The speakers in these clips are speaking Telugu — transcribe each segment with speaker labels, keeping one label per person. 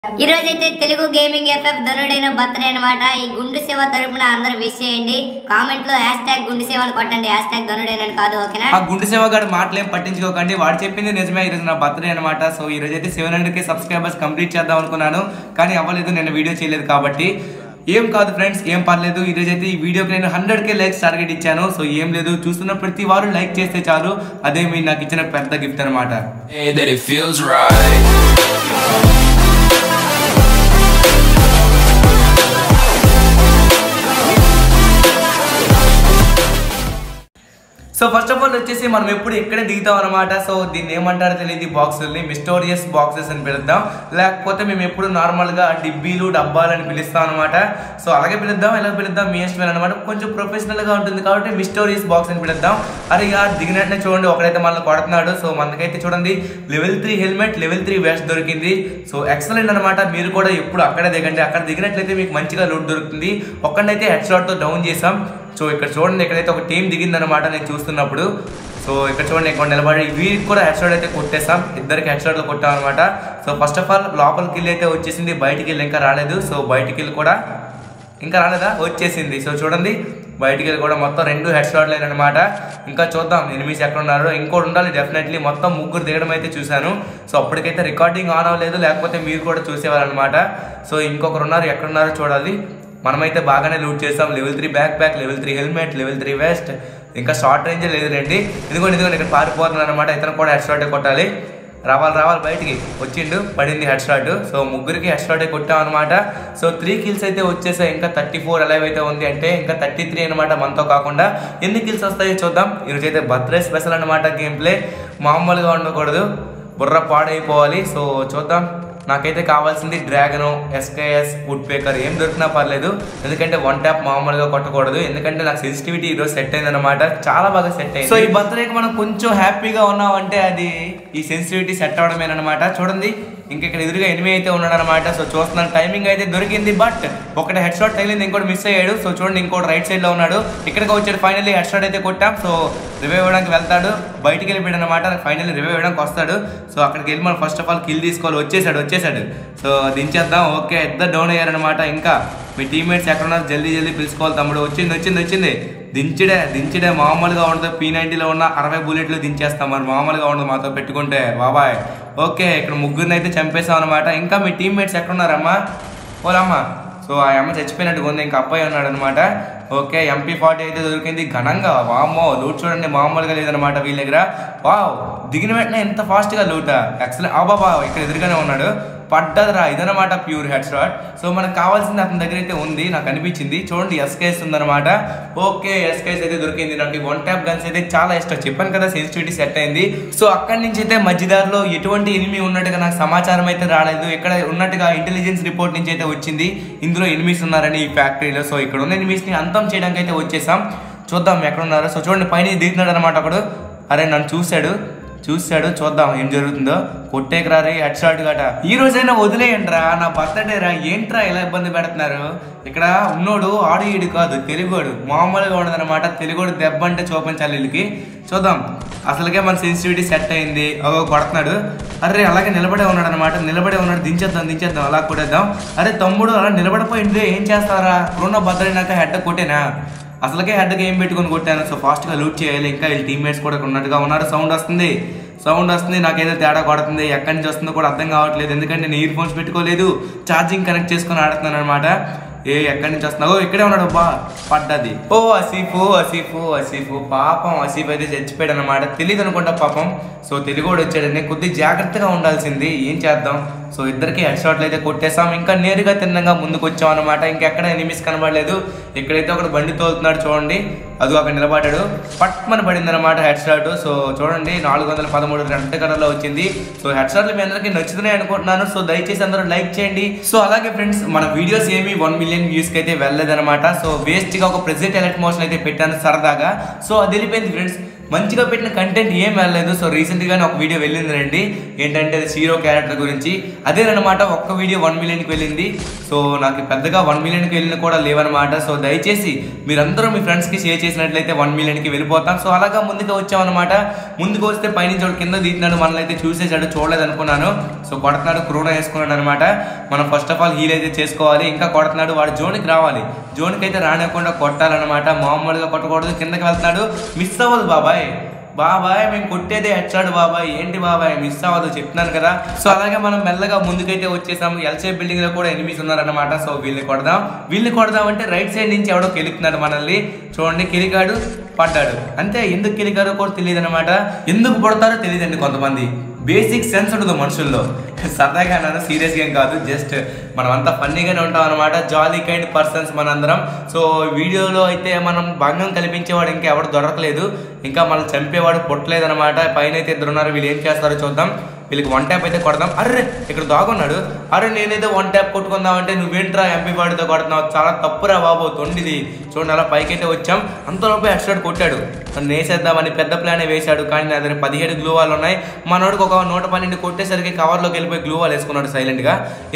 Speaker 1: ఈ రోజు అయితే తెలుగు గేమింగ్ ఎఫ్ఎఫ్ ధనుడైన బర్త్డే అన్నమాట. ఈ గుండు సేవ తరపున అందరూ విష్ చేయండి. కామెంట్ లో #గుండు సేవని కొట్టండి, #ధనుడైన కాదు, ఓకేనా?
Speaker 2: ఆ గుండు సేవ గారి మాటలేం పట్టించుకోకండి, వాడు చెప్పింది నిజమే. ఈ రోజు నా బర్త్డే అనమాట. సో ఈ రోజు అయితే 700K సబ్స్క్రైబర్స్ కంప్లీట్ చేద్దాం అనుకున్నాను, కానీ అవ్వలేదు, నేను వీడియో చేయలేదు కాబట్టి. ఏం కాదు ఫ్రెండ్స్, ఏం పర్లేదు. ఈ రోజు అయితే ఈ వీడియోకి నేను 100K లైక్స్ టార్గెట్ ఇచ్చాను. సో ఏం లేదు, చూస్తున్న ప్రతి వారు లైక్ చేస్తే చాలు, అదే మీరు నాకు ఇచ్చిన పెద్ద గిఫ్ట్ అనమాట. సో ఫస్ట్ ఆఫ్ ఆల్ వచ్చేసి మనం ఎప్పుడు ఇక్కడే దిగుతాం అనమాట. సో దీన్ని ఏమంటారో తెలియదు, బాక్సుల్ని మిస్టోరియస్ బాక్సెస్ అని పిలుద్దాం, లేకపోతే మేము ఎప్పుడు నార్మల్గా డిబ్బీలు డబ్బాలు అని పిలుస్తాం అనమాట. సో అలాగే పిలుద్దాం, ఎలా పిలుద్దాం మీ ఇష్టం అనమాట. కొంచెం ప్రొఫెషనల్గా ఉంటుంది కాబట్టి మిస్టోరియస్ బాక్స్ అని పిలుద్దాం. అరే దిగినట్టే చూడండి, ఒకడైతే మనల్ని కొడుతున్నాడు. సో మనకైతే చూడండి లెవెల్ 3 హెల్మెట్, లెవెల్ 3 వెస్ట్ దొరికింది. సో ఎక్సలెంట్ అనమాట. మీరు కూడా ఎప్పుడు అక్కడే దిగండి, అక్కడ దిగినట్లయితే మీకు మంచిగా లూట్ దొరుకుతుంది. ఒక్కడైతే హెడ్ షాట్తో డౌన్ చేసాం. సో ఇక్కడ చూడండి, ఇక్కడైతే ఒక టీం దిగిందనమాట నేను చూస్తున్నప్పుడు. సో ఇక్కడ చూడండి, ఇక్కడ నిలబడి వీరికి కూడా హెడ్ షాట్ అయితే కొట్టేసాం, ఇద్దరికి హెడ్ షాట్లు కొట్టాం అనమాట. సో ఫస్ట్ ఆఫ్ ఆల్ లోపలికి వెళ్ళి అయితే వచ్చేసింది, బయటికి వెళ్ళి ఇంకా రాలేదు. సో బయటికి వెళ్ళి కూడా ఇంకా రాలేదా, వచ్చేసింది. సో చూడండి బయటికి వెళ్ళి కూడా మొత్తం 2 హెడ్ షాట్లు అనమాట. ఇంకా చూద్దాం ఎనిమిస్ ఎక్కడ ఉన్నారో, ఇంకోటి ఉండాలి డెఫినెట్లీ. మొత్తం 3 దిగడం అయితే చూశాను. సో అప్పటికైతే రికార్డింగ్ ఆన్ అవ్వలేదు, లేకపోతే మీరు కూడా చూసేవారు అనమాట. సో ఇంకొకరు ఉన్నారు, ఎక్కడున్నారో చూడాలి. మనమైతే బాగానే లూట్ చేస్తాం. Level 3 backpack, level 3 helmet, level 3 vest, ఇంకా షార్ట్ రేంజ్ లేదు రండి. ఇదిగోండి ఇక్కడ పారిపోతున్నాను అనమాట. ఇతను కూడా హెడ్ షాటే కొట్టాలి. రావాలి బయటికి వచ్చిండు, పడింది హెడ్ షాట్. సో 3కి హెడ్ షాటే కొట్టాం అనమాట. సో 3 కిల్స్ అయితే వచ్చేసాయి. ఇంకా 34 అలైవ్ అయితే ఉంది, అంటే ఇంకా 33 అనమాట మనతో కాకుండా. ఎన్ని కిల్స్ వస్తాయో చూద్దాం. ఈరోజు అయితే బర్త్డే స్పెషల్ అనమాట. గేమ్ ప్లే మామూలుగా ఉండకూడదు, బుర్ర పాడైపోవాలి. సో చూద్దాం. నాకైతే కావాల్సింది డ్రాగను, SKS, వుడ్ పేకర్, ఏం దొరికినా పర్లేదు, ఎందుకంటే 1 ట్యాప్ మామూలుగా కొట్టకూడదు. ఎందుకంటే నాకు సెన్సిటివిటీ ఈరోజు సెట్ అయింది అనమాట, చాలా బాగా సెట్ అయింది. సో ఈ బర్త్డేకి మనం కొంచెం హ్యాపీగా ఉన్నామంటే అది ఈ సెన్సిటివిటీ సెట్ అవడమేనమాట. చూడండి ఇంకా ఇక్కడ ఎదురుగా ఎనిమి అయితే ఉన్నాడు అనమాట. సో చూస్తున్నాను, టైమింగ్ అయితే దొరికింది, బట్ ఒకటి హెడ్ షాట్ తగిలింది, ఇంకోటి మిస్ అయ్యాడు. సో చూడండి ఇంకోటి రైట్ సైడ్ లో ఉన్నాడు, ఇక్కడికి వచ్చాడు. ఫైనల్లీ హెడ్ షాట్ అయితే కొట్టాం. సో రివైవ్ అవ్వడానికి వెళ్తాడు, బయటికి వెళ్ళిపోయాడు అనమాట. ఫైనల్లీ రివైవ్ అవ్వడానికి వస్తాడు. సో అక్కడికి వెళ్ళి మనం ఫస్ట్ ఆఫ్ ఆల్ కిల్ తీసుకోవాలి. వచ్చేసాడు. సో దించేద్దాం. ఓకే, ఇద్దరు డౌన్ అయ్యారనమాట. ఇంకా మీ టీమ్మేట్స్ ఎక్కడున్నారు, జల్దీ పిలుచుకోవాలి తమ్ముడు. వచ్చింది. దించిడే మామూలుగా ఉండదు. P90లో ఉన్న 60 బుల్లెట్లు దించేస్తాం, మరి మామూలుగా ఉండదు మాతో పెట్టుకుంటే బాబాయ్. ఓకే, ఇక్కడ 3 అయితే చంపేసాం అనమాట. ఇంకా మీ టీమ్మేట్స్ ఎక్కడున్నారమ్మా? ఓలమ్మా. సో ఆ అమ్మ చచ్చిపోయినట్టుగా ఉంది, ఇంకా అబ్బాయి ఉన్నాడు అనమాట. ఓకే, MP40 అయితే దొరికింది ఘనంగా. వామ్మో, లూట్ చూడండి మామూలుగా లేదనమాట వీళ్ళ దగ్గర. వావ్, దిగిన వెంటనే ఎంత ఫాస్ట్గా లూటా, ఎక్సలెంట్. బాబా ఇక్కడ ఎదురుగానే ఉన్నాడు, పడ్డదిరా, ఇదనమాట ప్యూర్ హెడ్ షాట్. సో మనకు కావాల్సింది అతని దగ్గర అయితే ఉంది, నాకు అనిపించింది. చూడండి SKS ఉందనమాట. ఓకే, SKS అయితే దొరికింది. నాకు 1 ట్యాప్ గన్స్ అయితే చాలా ఇష్టం, చెప్పాను కదా సెన్సిటివిటీ సెట్ అయింది. సో అక్కడి నుంచి అయితే మధ్యదారిలో ఎటువంటి ఎనిమి ఉన్నట్టుగా నాకు సమాచారం అయితే రాలేదు. ఇక్కడ ఉన్నట్టుగా ఇంటెలిజెన్స్ రిపోర్ట్ నుంచి అయితే వచ్చింది, ఇందులో ఎనిమిస్ ఉన్నారని ఈ ఫ్యాక్టరీలో. సో ఇక్కడ ఉన్న ఎనిమిస్ని అంతం చేయడానికి అయితే వచ్చేసాం. చూద్దాం ఎక్కడ ఉన్నారో. సో చూడండి పైన దిగుతున్నాడు అనమాట ఒకడు. అరే నన్ను చూశాడు, చూద్దాం ఏం జరుగుతుందో. కొట్టేకి రారే హెడ్ షాట్ గట. ఈ రోజైనా వదిలేయండి రా, నా బర్త్డే రా, ఏంట్రా ఇలా ఇబ్బంది పెడుతున్నారు. ఇక్కడ ఉన్నోడు ఆడు ఈడు కాదు, తెలుగోడు, మామూలుగా ఉండదనమాట. తెలుగోడు దెబ్బ అంటే చూపించాలి వీళ్ళకి. చూద్దాం, అసలుకే మన సెన్సిటివిటీ సెట్ అయింది. కొడుతున్నాడు. అరే అలాగే నిలబడే ఉన్నాడు అనమాట. దించేద్దాం, అలా కొట్టేద్దాం. అరే తమ్ముడు అలా నిలబడిపోయింది, ఏం చేస్తారా? ఉన్న బర్త్డే నాక హెడ్ కొట్టేనా, అసలుకే హెడ్కి ఏం పెట్టుకొని కొట్టాను. సో ఫాస్ట్గా లూట్ చేయాలి. ఇంకా వీళ్ళ టీమ్మేట్స్ కూడా ఉన్నట్టుగా ఉన్నారు. సౌండ్ వస్తుంది, నాకేదో తేడా కొడుతుంది. ఎక్కడి నుంచి వస్తుందో కూడా అర్థం కావట్లేదు, ఎందుకంటే నేను ఇయర్ ఫోన్స్ పెట్టుకోలేదు, ఛార్జింగ్ కనెక్ట్ చేసుకొని ఆడుతున్నాను అనమాట. ఎక్కడి నుంచి వస్తున్నావు? ఇక్కడే ఉన్నాడు. పడ్డది. అసీఫు పాపం. అసీఫ్ అయితే చచ్చిపోయాడు అనమాట. తెలియదు అనుకుంటా పాపం. సో తెలుగోడు వచ్చాడండి, కొద్దిగా జాగ్రత్తగా ఉండాల్సింది, ఏం చేద్దాం. సో ఇద్దరికి హెడ్ షాట్లు అయితే కొట్టేసాం. ఇంకా నేరుగా తిన్నగా ముందుకు వచ్చాం అనమాట. ఇంకెక్కడ ఎనిమిస్ కనబడలేదు. ఇక్కడైతే ఒకటి బండి తోలుతున్నాడు చూడండి, అది అక్కడ నిలబడ్డాడు, పట్మని పడింది అనమాట హెడ్ షాట్. సో చూడండి 413 రెడ్ కలర్లో వచ్చింది. సో హెడ్ షాట్లు మీ అందరికీ నచ్చుతున్నాయి అనుకుంటున్నాను. సో దయచేసి అందరూ లైక్ చేయండి. సో అలాగే ఫ్రెండ్స్, మన వీడియోస్ ఏమి 1 మిలియన్ వ్యూస్కి అయితే వెళ్ళలేదనమాట. సో వేస్ట్గా ఒక ప్రెజెంట్ ఎలర్ట్ మోషన్ అయితే పెట్టాను సరదాగా. సో అది వెళ్ళిపోయింది ఫ్రెండ్స్. మంచిగా పెట్టిన కంటెంట్ ఏం వెళ్ళలేదు. సో రీసెంట్గానే ఒక వీడియో వెళ్ళింది రండి, ఏంటంటే జీరో క్యారెక్టర్ గురించి. అదేనమాట ఒక్క వీడియో 1 మిలియన్కి వెళ్ళింది. సో నాకు పెద్దగా 1 మిలియన్కి వెళ్ళిన కూడా లేవన్నమాట. సో దయచేసి మీరందరూ మీ ఫ్రెండ్స్కి షేర్ చేసినట్లయితే 1 మిలియన్కి వెళ్ళిపోతాం. సో అలాగా ముందుకు వచ్చామన్నమాట. ముందుకు వస్తే పైనుంచి వాడు కింద దిగుతున్నాడు, మనల్ని అయితే చూసేసాడు, చూడలేదు అనుకున్నాను. సో కొడుతున్నాడు, క్రోనా వేసుకున్నాడు అనమాట. మనం ఫస్ట్ ఆఫ్ ఆల్ హీల్ అయితే చేసుకోవాలి. ఇంకా కొడుతున్నాడు, వాడు జోన్కి రావాలి, జోన్కి అయితే రానివ్వకుండా కొట్టాలన్నమాట. మామూలుగా కొట్టకూడదు. కిందకి వెళ్తున్నాడు, మిస్ అవ్వదు బాబాయ్. మేము కొట్టేదే హెడ్షాట్ బాబాయ్, ఏంటి బాబాయ్ మిస్ అవ్వదు చెప్తున్నాను కదా. సో అలాగే మనం మెల్లగా ముందుకైతే వచ్చేసాము. ఎల్షేప్ బిల్డింగ్ లో కూడా ఎనిమిస్ ఉన్నారన్నమాట. సో వీళ్ళని కొడదాం అంటే రైట్ సైడ్ నుంచి ఎవడో కెలుకుతున్నాడు మనల్ని. చూడండి, కెలికాడు, పడ్డాడు అంతే. ఎందుకు కెలికారో కూడా తెలియదు అనమాట, ఎందుకు పడతారో తెలియదండి కొంతమంది. బేసిక్ సెన్స్ ఉండదు మనుషుల్లో. సరదాగా అన్నాను, సీరియస్గా ఏం కాదు, జస్ట్ మనం అంతా ఫన్నీగానే ఉంటాం అనమాట. జాలీ కైండ్ పర్సన్స్ మనందరం. సో వీడియోలో అయితే మనం భంగం కల్పించేవాడు ఇంకా ఎవడు దొరకలేదు, ఇంకా మనం చంపేవాడు పుట్టలేదు అనమాట. పైన అయితే 2 ఉన్నారు, వీళ్ళు ఏం చేస్తారో చూద్దాం. వీళ్ళకి 1 ట్యాప్ అయితే కొడదాం. అర్రే ఇక్కడ దాగున్నాడు. అరే నేనైతే 1 ట్యాప్ కొట్టుకుందామంటే నువ్వేంట్రా ఎంపీ వాడితో కొడుతున్నావు, చాలా తప్పురా బాబు తొండిది. చూడండి అలా పైకైతే వచ్చాం. అంతలోపే హెడ్షాట్ కొట్టాడు. నన్ను వేసేద్దామని పెద్ద ప్లానే వేశాడు, కానీ నా దగ్గర 17 గ్లూ వాల్ ఉన్నాయి. మనోడికి ఒక 112 కొట్టేసరికి కవర్లోకి వెళ్ళిపోయి గ్లూ వాల్ వేసుకున్నాడు సైలెంట్గా.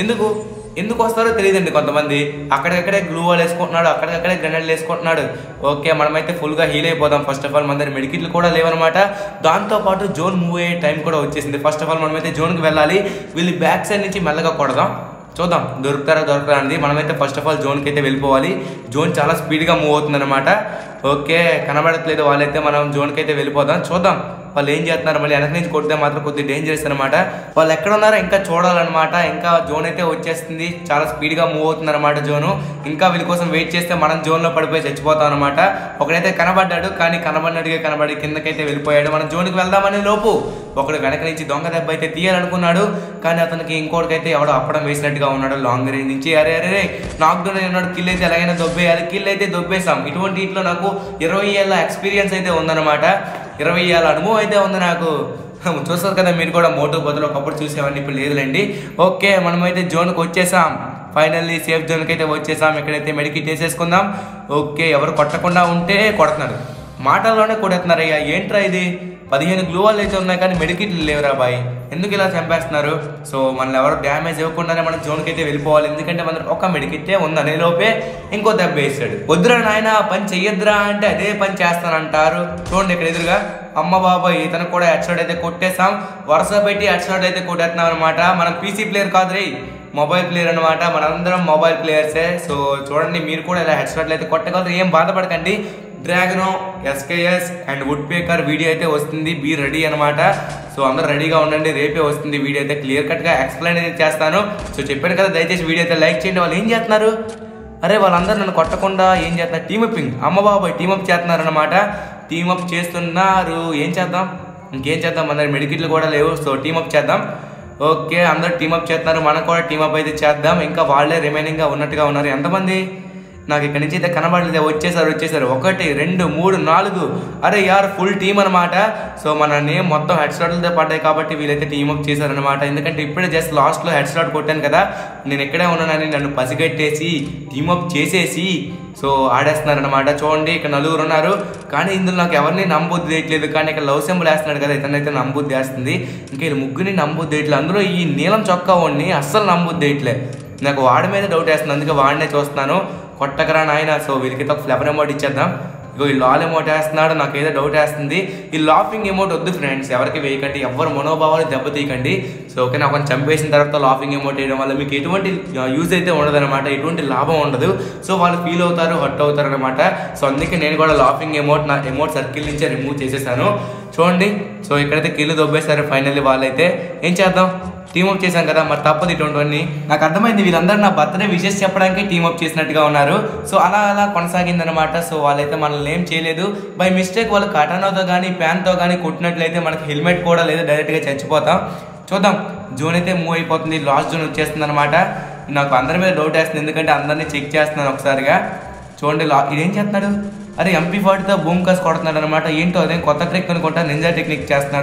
Speaker 2: ఎందుకు వస్తారో తెలియదండి కొంతమంది. అక్కడికక్కడే గ్లూ వాల్ వేసుకుంటున్నాడు, అక్కడికక్కడే గ్రెనేడ్లు వేసుకుంటున్నాడు. ఓకే మనమైతే ఫుల్గా హీల్ అయిపోదాం. ఫస్ట్ ఆఫ్ ఆల్ మన దగ్గర మెడికిట్లు కూడా లేవన్నమాట. దాంతోపాటు జోన్ మూవ్ అయ్యే టైం కూడా వచ్చేసింది. ఫస్ట్ ఆఫ్ ఆల్ మనమైతే జోన్కి వెళ్ళాలి. వీళ్ళు బ్యాక్ సైడ్ నుంచి మెల్లగా కొడదాం, చూద్దాం దొరకరా అండి. మనమైతే ఫస్ట్ ఆఫ్ ఆల్ జోన్కి అయితే వెళ్ళిపోవాలి. జోన్ చాలా స్పీడ్గా మూవ్ అవుతుంది అనమాట. ఓకే కనబడట్లేదు వాళ్ళైతే, మనం జోన్కి అయితే వెళ్ళిపోదాం. చూద్దాం వాళ్ళు ఏం చేస్తున్నారు. మళ్ళీ వెనక నుంచి కొడితే మాత్రం కొద్దిగా డేంజరస్ అనమాట. వాళ్ళు ఎక్కడ ఉన్నారో ఇంకా చూడాలన్నమాట. ఇంకా జోన్ అయితే వచ్చేస్తుంది, చాలా స్పీడ్గా మూవ్ అవుతుంది అనమాట జోను. ఇంకా వీళ్ళ కోసం వెయిట్ చేస్తే మనం జోన్లో పడిపోయి చచ్చిపోతాం అనమాట. ఒకడైతే కనబడ్డాడు, కానీ కనబడినట్టుగా కనబడి కిందకైతే వెళ్ళిపోయాడు. మనం జోన్కి వెళ్దామనే లోపు ఒకడు వెనక నుంచి దొంగ దెబ్బ అయితే తీయాలనుకున్నాడు, కానీ అతనికి ఇంకోటికైతే ఎవడో అప్పడం వేసినట్టుగా ఉన్నాడు లాంగ్ రేంజ్ నుంచి. అరే నాక్ డౌన్ ఉన్నాడు. కిల్ అయితే ఎలాగైనా దొబ్బేయాలి. కిల్ అయితే దొబ్బేసాం. ఇటువంటి ఇట్లో నాకు 20 ఏళ్ళ ఎక్స్పీరియన్స్ అయితే ఉందన్నమాట. 20 ఏళ్ళ అనుభవం అయితే ఉంది నాకు. చూస్తారు కదా మీరు కూడా, మోటో బదులు ఒకప్పుడు చూసేవాడిని, ఇప్పుడు లేదులేండి. ఓకే మనమైతే జోన్కి వచ్చేసాం. ఫైనల్లీ సేఫ్ జోన్కి అయితే వచ్చేసాం. ఇక్కడైతే మెడికిట్ వేసేసుకుందాం. ఓకే ఎవరు కొట్టకుండా ఉంటే కొడుతున్నాడు, మాటల్లోనే కొడుతున్నారు. అయ్యా ఏంట్రా ఇది, 15 గ్లూ వాల్ అయితే ఉన్నాయి కానీ మెడికిట్లు లేవురా బాయ్, ఎందుకు ఇలా చంపేస్తున్నారు. సో మనల్ని ఎవరు డ్యామేజ్ ఇవ్వకుండానే మనం జోన్కి అయితే వెళ్ళిపోవాలి. ఎందుకంటే మన ఒక మెడికిట్టే ఉందనే లోపే ఇంకో దెబ్బ వేసాడు. వద్దురా నాయన పని చెయ్యొద్దురా అంటే అదే పని చేస్తానంటారు. చూడండి ఇక్కడ ఎదురుగా అమ్మ బాబాయ్ ఇతను కూడా హెడ్షాట్ అయితే కొట్టేసాం. వరుస పెట్టి హెడ్షాట్ అయితే కొట్టేస్తున్నాం అనమాట. మనం పీసీ ప్లేయర్ కాదు రే, మొబైల్ ప్లేయర్ అనమాట. మనందరం మొబైల్ ప్లేయర్సే. సో చూడండి మీరు కూడా ఇలా హెడ్షాట్లు అయితే కొట్టగలరు, ఏం బాధపడకండి. డ్రాగనో, SKS and woodpecker video అయితే వస్తుంది, బీ రెడీ అనమాట. సో అందరూ రెడీగా ఉండండి, రేపే వస్తుంది వీడియో అయితే. క్లియర్ కట్గా ఎక్స్ప్లెయిన్ అయితే చేస్తాను. సో చెప్పాను కదా, దయచేసి వీడియో అయితే లైక్ చేయండి. వాళ్ళు ఏం చేస్తున్నారు, అరే వాళ్ళందరూ నన్ను కొట్టకుండా ఏం చేస్తున్నారు, టీమప్పింగ్ అమ్మ బాబాయ్ టీమప్ చేస్తున్నారు అనమాట. టీమప్ చేస్తున్నారు. ఏం చేద్దాం, ఇంకేం చేద్దాం, మన మెడికిట్లు కూడా లేవు. సో టీమప్ చేద్దాం. ఓకే అందరూ టీమప్ చేస్తున్నారు, మనం కూడా టీమప్ అయితే చేద్దాం. ఇంకా వాళ్ళే రిమైనింగ్గా ఉన్నట్టుగా ఉన్నారు. ఎంతమంది నాకు ఇక్కడ నుంచి అయితే కనబడలేదు. వచ్చేసారు 1 2 3 4. అరే యార్ ఫుల్ టీమ్ అనమాట. సో మన నేమ్ మొత్తం హెడ్ షాట్లతో పడ్డాయి కాబట్టి వీళ్ళైతే టీమప్ చేశారనమాట. ఎందుకంటే ఇప్పుడే జస్ట్ లాస్ట్లో హెడ్ షాట్ కొట్టాను కదా, నేను ఇక్కడే ఉన్నానని నన్ను పసిగట్టేసి టీమప్ చేసేసి సో ఆడేస్తున్నారనమాట. చూడండి ఇక్కడ 4 ఉన్నారు, కానీ ఇందులో నాకు ఎవరిని నమ్మబుద్ధి వేయట్లేదు. కానీ ఇక్కడ లవ్ సింబల్ వేస్తున్నాడు కదా, ఇతనైతే నమ్మబుద్ధి వేస్తుంది. ఇంకా వీళ్ళు ముగ్గురిని నమ్మబుద్ధి వేయట్లేదు. అందులో ఈ నీలం చొక్కా వాడిని అస్సలు నమ్మబుద్ధి వేయట్లేదు. నాకు వాడి మీద డౌట్ వేస్తుంది, అందుకే వాడినే చూస్తున్నాను. కొట్టకరా నాయన. సో వీళ్ళకి ఒక ఫ్లవర్ ఎమోట్ ఇచ్చేద్దాం. ఇగో ఈ లాల్ ఎమోట్ వేస్తున్నాడు, నాకు ఏదో డౌట్ వేస్తుంది. ఈ లాఫింగ్ ఎమోట్ వద్దు ఫ్రెండ్స్, ఎవరికి వేయకండి, ఎవరు మనోభావాలు దెబ్బతీయకండి. సో ఓకే నాకు కొంచెం చంపేసిన తర్వాత లాఫింగ్ ఎమోట్ వేయడం వల్ల మీకు ఎటువంటి యూజ్ అయితే ఉండదు అనమాట, ఎటువంటి లాభం ఉండదు. సో వాళ్ళు ఫీల్ అవుతారు, హర్ట్ అవుతారు అనమాట. సో అందుకే నేను కూడా లాఫింగ్ ఎమోట్ నా ఎమోట్ సర్కిల్ నుంచే రిమూవ్ చేసేసాను. చూడండి సో ఇక్కడైతే కిల్లు దొబ్బేస్తారు ఫైనల్లీ. వాళ్ళైతే ఏం చేద్దాం, టీమప్ చేశాం కదా, మరి తప్పదు ఇటువంటివన్నీ. నాకు అర్థమైంది వీళ్ళందరూ నా బర్త్డే విషెస్ చెప్పడానికి టీమప్ చేసినట్టుగా ఉన్నారు. సో అలా కొనసాగిందనమాట. సో వాళ్ళైతే మనల్ని ఏం చేయలేదు. బై మిస్టేక్ వాళ్ళు కటానాతో కానీ ప్యాన్తో కానీ కొట్టినట్లయితే మనకి హెల్మెట్ కూడా లేదు, డైరెక్ట్గా చచ్చిపోతాం. చూద్దాం, జోన్ అయితే మూవ్ అయిపోతుంది, లాస్ట్ జోన్ వచ్చేస్తుంది అనమాట. నాకు అందరి మీద డౌట్ వేస్తుంది, ఎందుకంటే అందరినీ చెక్ చేస్తున్నాను ఒకసారిగా. చూడండి ఇదేం చేస్తున్నాడు, అరే MP40తో బూమ్ కాస్ కొడుతున్నాడు అనమాట. ఏంటో అదే కొత్త ట్రిక్ అనుకుంటా, నింజా టెక్నిక్ చేస్తున్నాడు.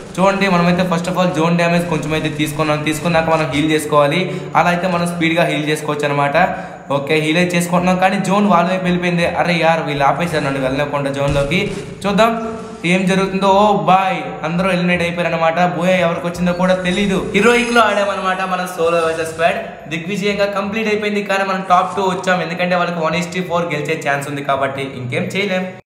Speaker 2: చూడండి మనమైతే first of all zone damage కొంచెం అయితే తీసుకున్నాక మనం హీల్ చేసుకోవాలి. అలా అయితే మనం స్పీడ్గా హీల్ చేసుకోవచ్చు అనమాట. ఓకే హీల్ అయితే చేసుకుంటున్నాం కానీ జోన్ వాళ్ళ వైపు వెళ్ళిపోయింది. అరే యార్ వీళ్ళు ఆపేశారు నన్ను వెళ్ళకుండా జోన్లోకి. చూద్దాం ఏం జరుగుతుందో. ఓ బాయ్ అందరూ ఎలిమినేట్ అయిపోయారు అనమాట. బోయా ఎవరికి వచ్చిందో కూడా తెలీదు. హీరోయిక్ లో ఆడామన్నమాట మనం సోలో వర్సెస్ స్క్వాడ్. దిగ్విజయంగా కంప్లీట్ అయిపోయింది కానీ మనం టాప్ 2 వచ్చాం. ఎందుకంటే వాళ్ళకి 1:4 గెలిచే ఛాన్స్ ఉంది కాబట్టి ఇంకేం చేయలేం.